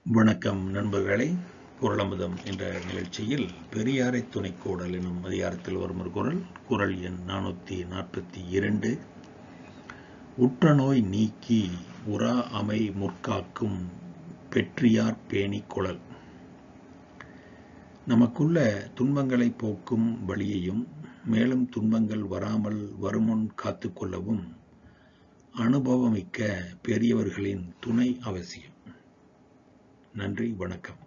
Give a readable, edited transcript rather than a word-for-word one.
வணக்கம் நண்பர்களே. குறளமுதம் என்ற நிகழ்ச்சியில் பெரியாரை துணைக்கோடல் எனும் அதிகாரத்தில் வரும் ஒரு குறள் எண் 442. உற்ற நோய் நீக்கி உறா அமை முற்காக்கும் பெற்றியார் பேணி கொளல். நமக்குள்ள துன்பங்களை போக்கும் வழியையும் மேலும் துன்பங்கள் வராமல் வருமுன் காத்துக்கொள்ளவும் அனுபவமிக்க பெரியவர்களின் துணை அவசியம். நன்றி, வணக்கம்.